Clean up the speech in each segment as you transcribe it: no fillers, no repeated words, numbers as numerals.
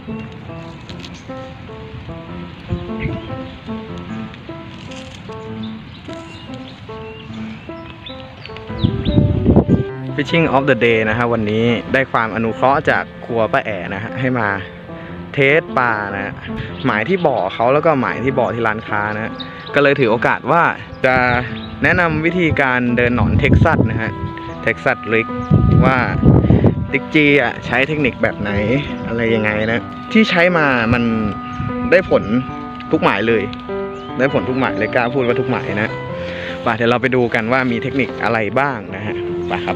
Fishing of the day นะฮะวันนี้ได้ความอนุเคราะห์จากครัวป้าแอ๋นะฮะให้มาเทสปลานะฮะหมายที่บ่อเขาแล้วก็หมายที่บ่อที่ร้านค้านะฮะก็เลยถือโอกาสว่าจะแนะนำวิธีการเดินหนอนเท็กซัสนะฮะเท็กซัสลิกว่าติ๊กจีอ่ะใช้เทคนิคแบบไหนอะไรยังไงนะที่ใช้มามันได้ผลทุกหมายเลยได้ผลทุกหมายเลยกล้าพูดว่าทุกหมายนะเดี๋ยวเราไปดูกันว่ามีเทคนิคอะไรบ้างนะฮะไปครับ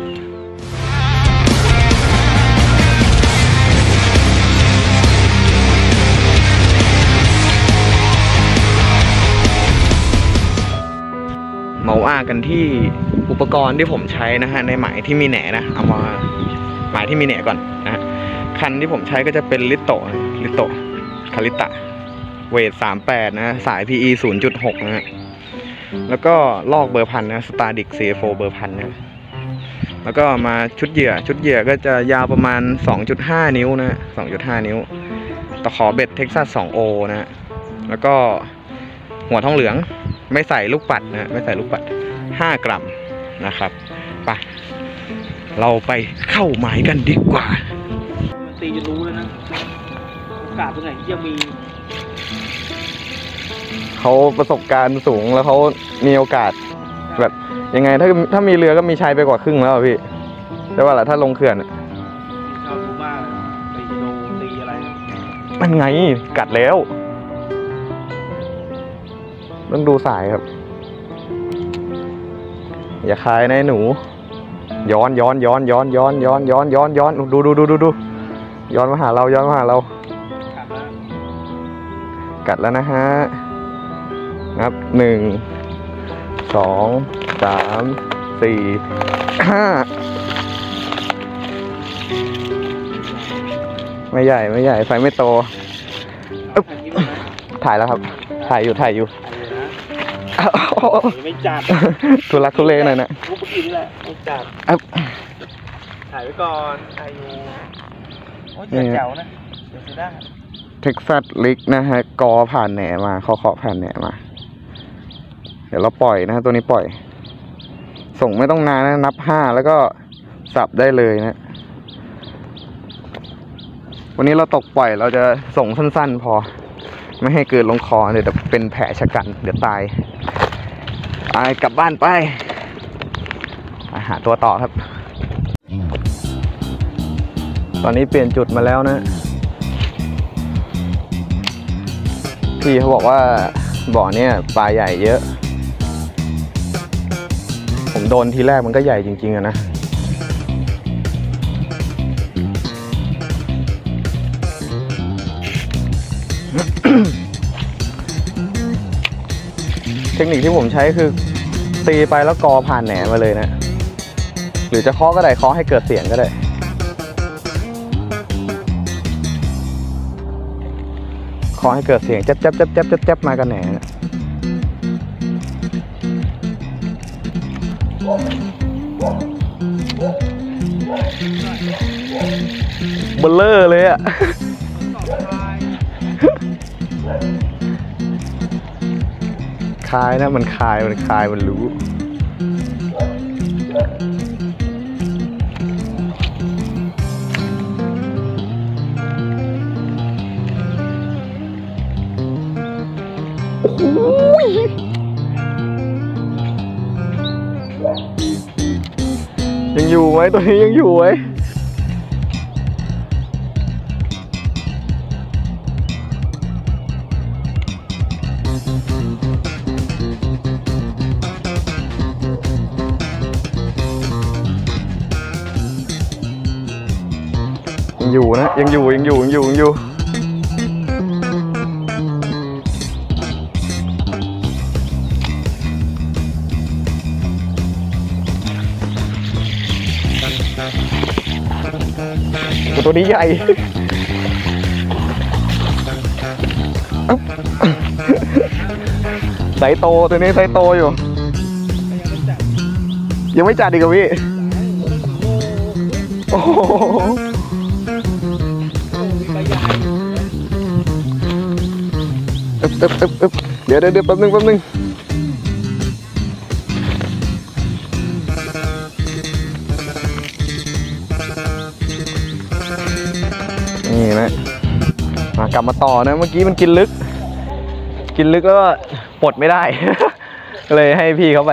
เมาอ้ากันที่อุปกรณ์ที่ผมใช้นะฮะในหมายที่มีแหนนะเอามาหมายที่มีแหนก่อนนะคันที่ผมใช้ก็จะเป็นลิโตคาริตะเวท38นะสาย PE 0.6 นะฮะแล้วก็ลอกเบอร์พันนะสตาร์ดิก CF4 เบอร์พันนะแล้วก็มาชุดเหยื่อก็จะยาวประมาณ 2.5 นิ้วนะ 2.5 นิ้วตะขอเบ็ดเท็กซัส 2O นะแล้วก็หัวทองเหลืองไม่ใส่ลูกปัดนะไม่ใส่ลูกปัด5 กรัมนะครับไปเราไปเข้าหมายกันดีกว่าตีจะรู้เลยนะโอกาสตรงไหนที่จะมีเขาประสบการณ์สูงแล้วเขามีโอกาสแบบยังไงถ้ามีเรือก็มีชัยไปกว่าครึ่งแล้วพี่แต่ว่าถ้าลงเขื่อนชอบดูมากตีโดตีอะไรมันไงกัดแล้วต้องดูสายครับอย่าคายนะหนูย้อนดูย้อนมาหาเรากัดแล้วนะฮะนับ1 2 3 4 5ไม่ใหญ่ไฟไม่โตถ่ายแล้วครับถ่ายอยู่ไม่จัดทุลักทุเลหน่อยนะรูปกินนี่แหละไม่จัดถ่ายไว้ก่อนถ่ายอยู่โอ้ยแจ๋วนะเดี๋ยวจะได้เท็กซัสลิกนะฮะกอผ่านแหนมาเคาะผ่านแหนมาเดี๋ยวเราปล่อยนะฮะตัวนี้ปล่อยส่งไม่ต้องนานนะนับ5แล้วก็สับได้เลยนะวันนี้เราตกปล่อยเราจะส่งสั้นๆพอไม่ให้เกิดลงคอเดี๋ยวเป็นแผลชะกันเดี๋ยวตายกลับบ้านไปหาตัวต่อครับตอนนี้เปลี่ยนจุดมาแล้วนะพี่เขาบอกว่าบ่อเนี่ยปลาใหญ่เยอะผมโดนทีแรกมันก็ใหญ่จริงๆอะนะเทคนิคที่ผมใช้คือตีไปแล้วกอผ่านแหนมาเลยนะหรือจะเคาะก็ได้เคาะให้เกิดเสียงก็ได้เคาะให้เกิดเสียงแจ๊บมากันแหนเบลเลอร์เลยอะคายนะมันคายมันรู้ยังอยู่ไหมตัวนี้ยังอยู่ไหมอยู่นะยังอยู่ตัวนี้ใหญ่ไซโตตัวนี้ไซโตอยู่ยังไม่จัดอีกกับพี่โอ้โหเดี๋ยวแป๊บนึงนี่นะกลับมาต่อนะเมื่อกี้มันกินลึกแล้วก็ปลดไม่ได้ เลยให้พี่เขาไป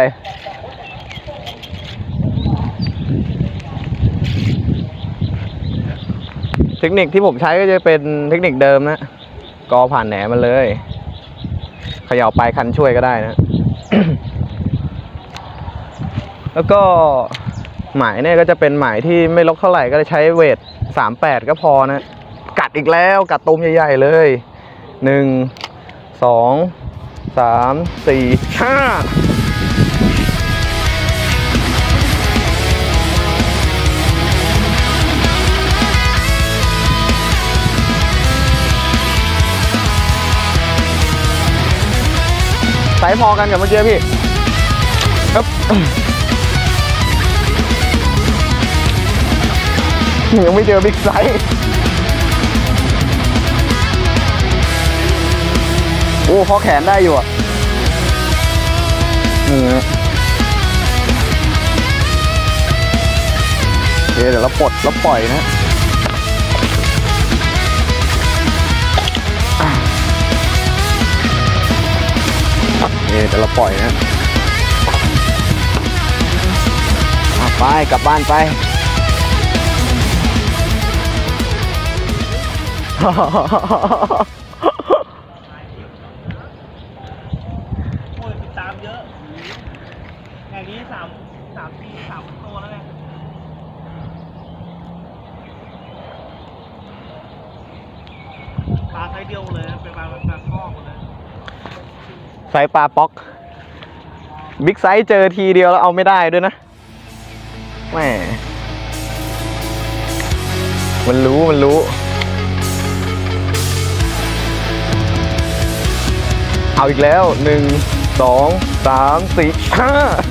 เทคนิคที่ผมใช้ก็จะเป็นเทคนิคเดิมนะกอผ่านแหนมันเลยเขย่าปลายคันช่วยก็ได้นะ แล้วก็หมายเนี่ยก็จะเป็นหมายที่ไม่ลกเท่าไหร่ก็จะใช้เวท38ก็พอนะกัดอีกแล้วกัดตูมใหญ่ๆเลย1 2 3 4 5ไซส์พอกันกับเมื่อกี้พี่ครับยังไม่เจอบิ๊กไซส์โอ้พอแขนได้อยู่อ่ะโอเคเดี๋ยวเราปลดแล้วปล่อยนะเดี๋ยวเราปล่อยนะไปกลับบ้านไปโอ้ยติดตามเยอะอย่างนี้3 ปี 3 ตัวแล้วไงปลาไซส์เดียวเลยเป็นปลาคอกเลยไซส์ปลาป๊อกบิ๊กไซส์เจอทีเดียวแล้วเอาไม่ได้ด้วยนะแหมมันรู้เอาอีกแล้ว1 2 3 4 5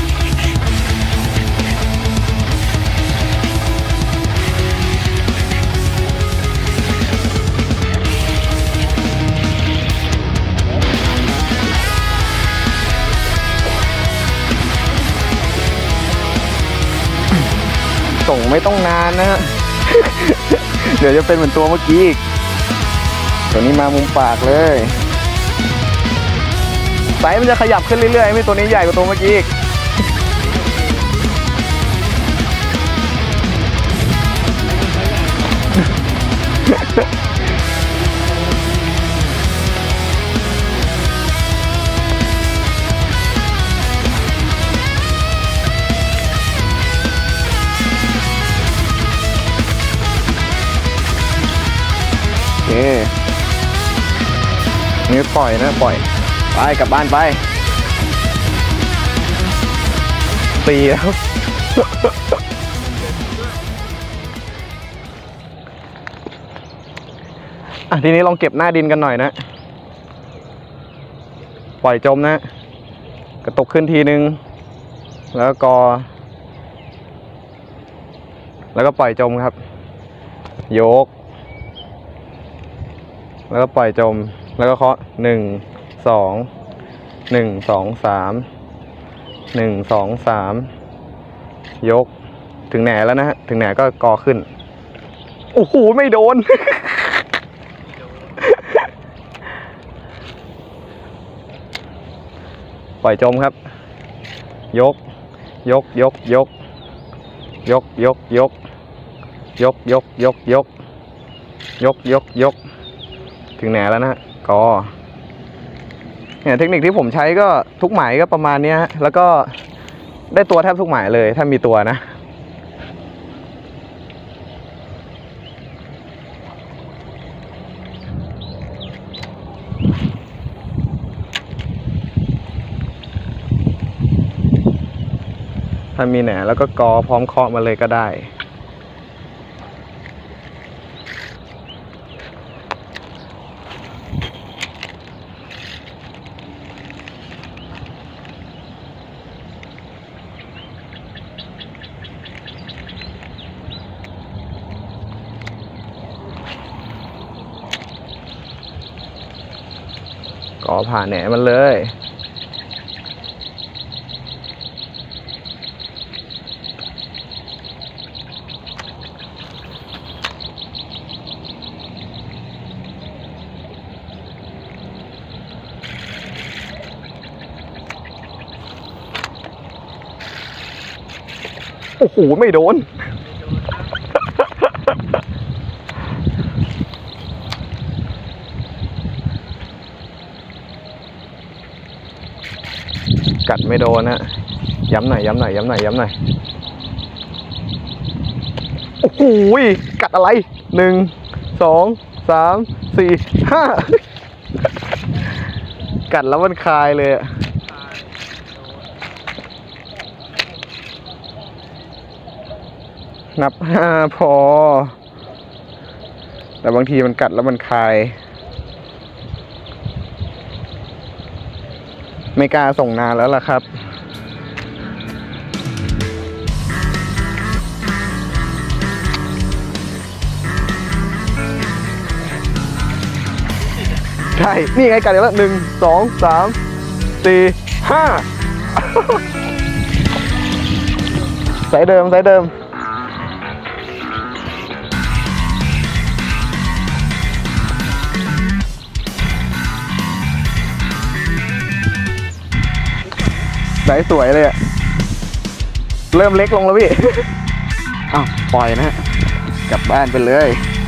ส่งไม่ต้องนานนะฮะ เดี๋ยวจะเป็นเหมือนตัวเมื่อกี้อีกตัวนี้มามุมปากเลยไซส์มันจะขยับขึ้นเรื่อยๆไม่ตัวนี้ใหญ่กว่าตัวเมื่อกี้อีก นี่ปล่อยนะปล่อยไปกลับบ้านไปตีแล้ว ทีนี้ลองเก็บหน้าดินกันหน่อยนะปล่อยจมนะกระตุกขึ้นทีนึงแล้วก็ปล่อยจมครับยกแล้วก็ปล่อยจมแล้วก็เคาะ1 2 1 2 3 1 2 3ยกถึงแหนแล้วนะฮะถึงแหนก็กอขึ้นโอ้โหไม่โดน ปล่อยจมครับยกถึงแหนแล้วนะฮะกอเนี่ยเทคนิคที่ผมใช้ก็ทุกหมายก็ประมาณนี้แล้วก็ได้ตัวแทบทุกหมายเลยถ้ามีตัวนะถ้ามีแหนแล้วก็กอพร้อมเคาะมาเลยก็ได้อผ่าแหนมันเลย โอ้โห ไม่โดน กัดไม่โดนนะย้ำหน่อยย้ำหน่อยย้ำหน่อยย้ำหน่อยโอ้โหกัดอะไร1 2 3 4 5 กัดแล้วมันคายเลยอะนับ5พอแต่บางทีมันกัดแล้วมันคายไม่กล้าส่งนานแล้วล่ะครับใช่นี่ไงกัดแล้ว1 2 3 4 5 สายเดิมสายเดิมสายสวยเลยอะเริ่มเล็กลงแล้วพี่ อ้าวปล่อยนะฮะกลับบ้านไปเลย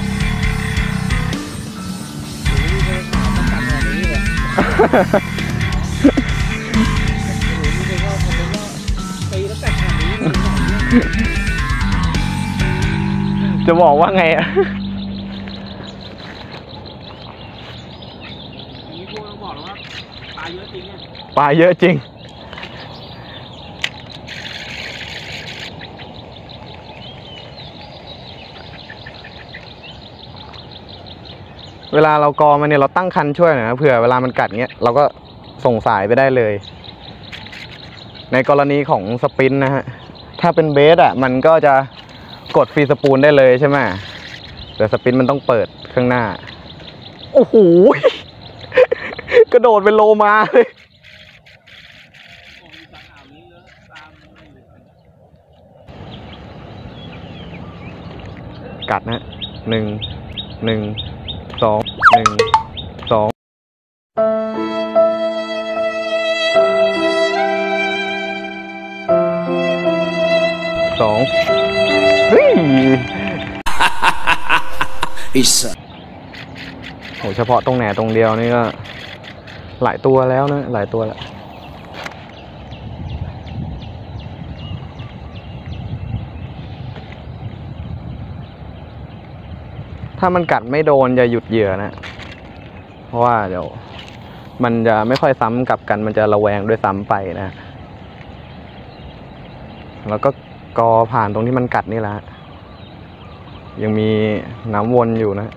จะบอกว่าไงอะนี้พวกเราบอกว่าปลาเยอะจริงเนี่ยปลาเยอะจริงเวลาเรากอมันเนี่ยเราตั้งคันช่วยหน่อยนะเผื่อเวลามันกัดเงี้ยเราก็ส่งสายไปได้เลยในกรณีของสปินนะฮะถ้าเป็นเบสอ่ะมันก็จะกดฟรีสปูลได้เลยใช่ไหมแต่สปินมันต้องเปิดข้างหน้าโอ้โห กระโดดเป็นโลมาเลยกัดนะ1 2 เฮ้ยโหเฉพาะตรงแหนตรงเดียวนี่ก็หลายตัวแล้วนะหลายตัวแล้วถ้ามันกัดไม่โดนอย่าหยุดเหยื่อนะเพราะว่าเดี๋ยวมันจะไม่ค่อยซ้ำกับกันมันจะระแวงด้วยซ้ำไปนะแล้วก็กอผ่านตรงที่มันกัดนี่แหละยังมีน้ำวนอยู่นะ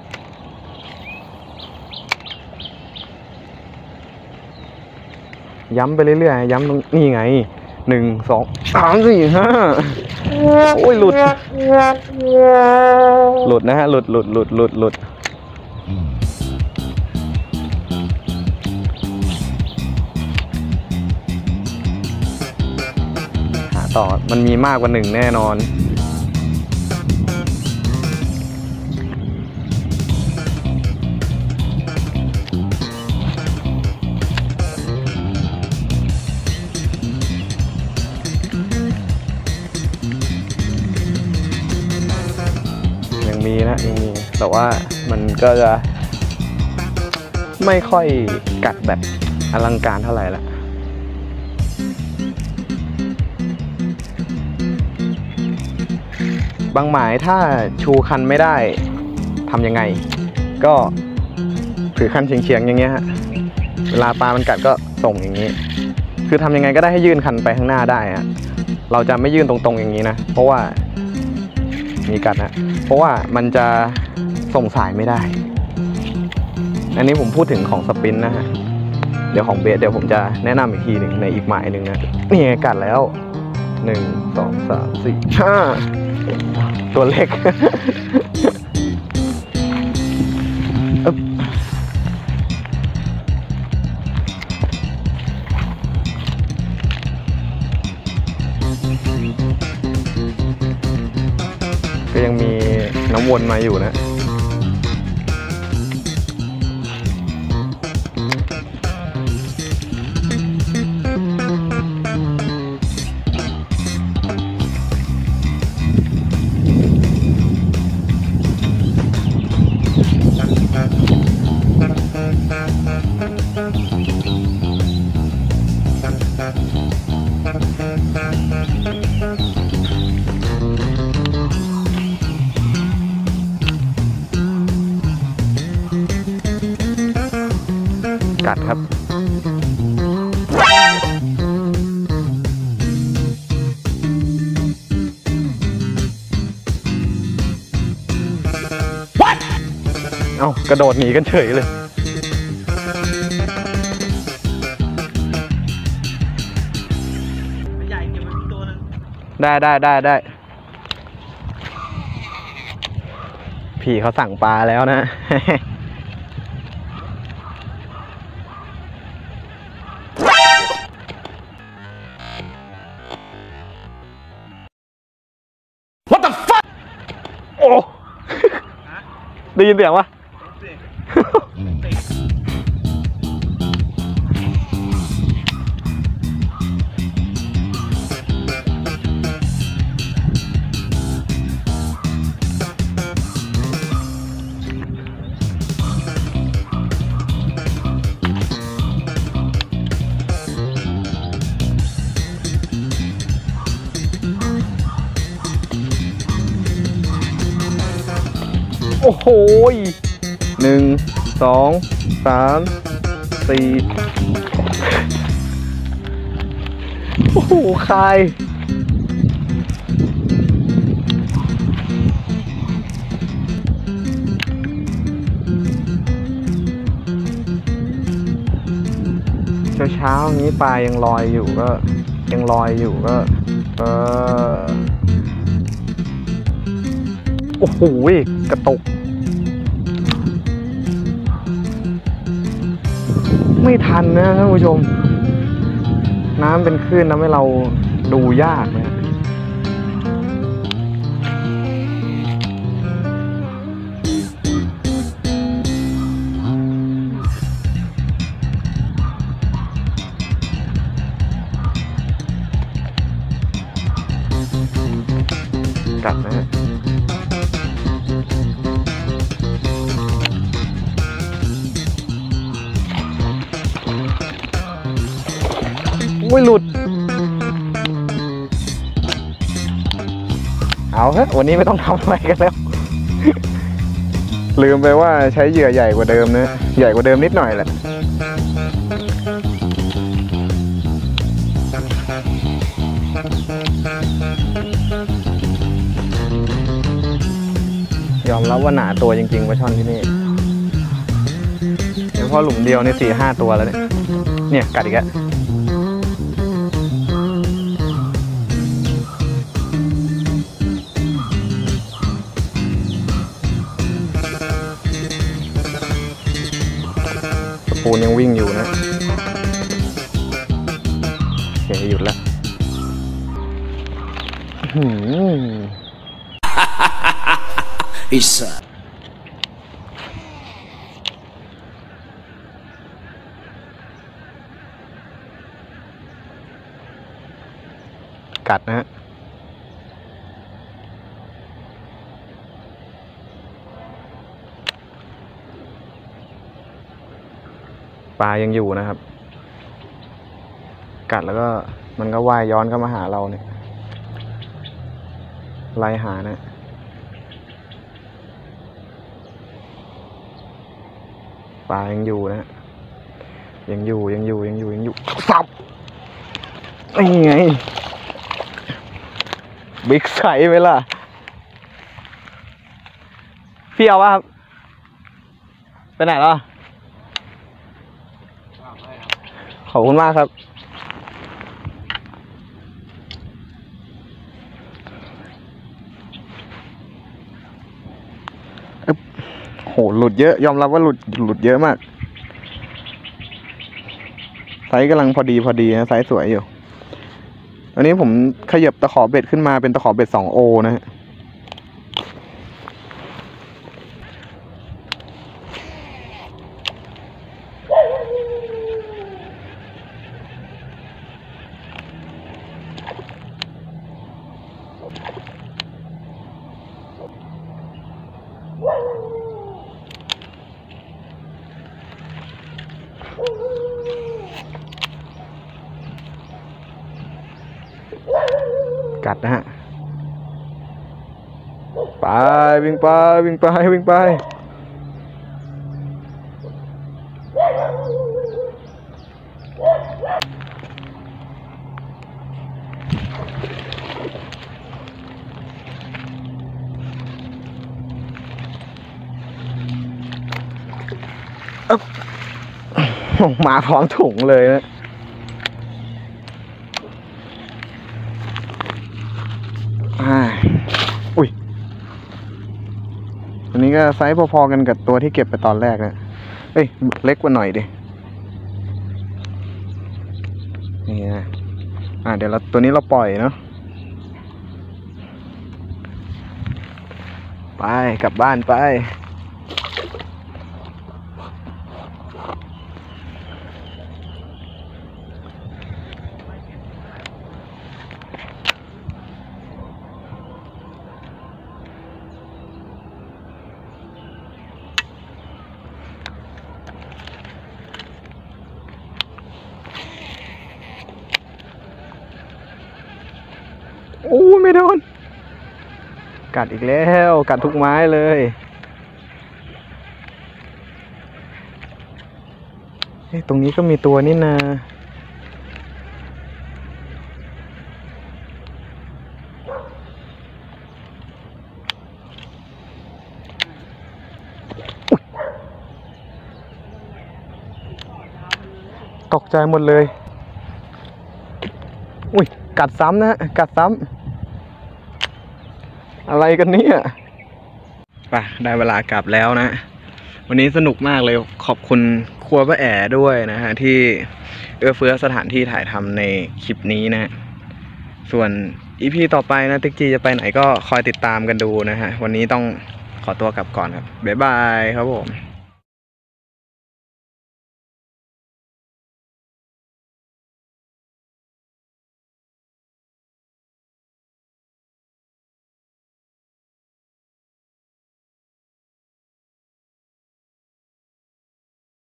ย้ำไปเรื่อยๆย้ำตรงนี่ไง1 2 3 4 5โอ้ยหลุดนะฮะหลุดหาต่อมันมีมากกว่า1แน่นอนยังมีแต่ว่ามันก็จะไม่ค่อยกัดแบบอลังการเท่าไหร่ละบางหมายถ้าชูคันไม่ได้ทำยังไงก็ถือคันเฉียงๆอย่างเงี้ยฮะเวลาปลามันกัดก็ส่งอย่างนี้คือทำยังไงก็ได้ให้ยื่นคันไปข้างหน้าได้ฮะเราจะไม่ยื่นตรงๆอย่างนี้นะเพราะว่ามีกัดนะเพราะว่ามันจะส่งสายไม่ได้อันนี้ผมพูดถึงของสปินนะฮะเดี๋ยวของเบสเดี๋ยวผมจะแนะนำอีกทีหนึ่งในอีกหมายหนึ่งนะนี่กัดแล้ว1 2 3 4 5ตัวเล็ก นน้ำวนมาอยู่นะกัดครับเอ้ากระโดดหนีกันเฉยเลยใหญ่เก็บไว้ตัวนึงได้พี่เขาสั่งปลาแล้วนะ What the fuck โอ้ ได้ยินเสียงปะโอ้โห1 2 3 4โอ้โหคายเช้าๆนี้ปลายังลอยอยู่ก็โอ้โหกระตกไม่ทันนะท่านผู้ชมน้ำเป็นคลื่นทำให้เราดูยากนะกัดนะฮะอุ้ยหลุดเอาฮะวันนี้ไม่ต้องทำอะไรกันแล้ว ลืมไปว่าใช้เหยื่อใหญ่กว่าเดิมนะใหญ่กว่าเดิมนิดหน่อยแหละยอมรับว่าหนาตัวจริงๆปลาช่อนที่นี่เฉพาะหลุมเดียวนี่4-5 ตัวแล้วเนี่ยกัดอีกแล้วปูนยังวิ่งอยู่นะโอเคหยุดแล้วอิสระกัดนะฮะปลายังอยู่นะครับกัดแล้วก็มันก็ว่ายย้อนเข้ามาหาเราเนี่ยไล่หานะปลายังอยู่นะยังอยู่สับนี่ไงบิ๊กไซส์ไหมล่ะพี่เอาว่าครับไปไหนล่ะขอบคุณมากครับโหหลุดเยอะยอมรับว่าหลุดเยอะมากไซส์กำลังพอดีนะไซส์สวยอยู่อันนี้ผมขยับตะขอเบ็ดขึ้นมาเป็นตะขอเบ็ด2 โอนะฮะกัดนะฮะไปวิ่งไปวิ่งไปวิ่งไปมาพร้อมถุงเลยนะอุ้ยอันนี้ก็ไซส์พอๆกันกับตัวที่เก็บไปตอนแรกนะเอ้ยเล็กกว่าหน่อยดินี่นะเดี๋ยวตัวนี้เราปล่อยเนาะไปกลับบ้านไปโอ้ไม่โดนกัดอีกแล้วกัดทุกไม้เลยตรงนี้ก็มีตัวนี่นะตกใจหมดเลยอุ้ยกัดซ้ำนะฮะกัดซ้ำอะไรกันเนี่ยป่ะได้เวลากลับแล้วนะวันนี้สนุกมากเลยขอบคุณครัวป้าแอ๋ด้วยนะฮะที่เอื้อเฟื้อสถานที่ถ่ายทำในคลิปนี้นะส่วน EP ต่อไปนะติ๊กจีจะไปไหนก็คอยติดตามกันดูนะฮะวันนี้ต้องขอตัวกลับก่อนครับบ๊ายบายครับผม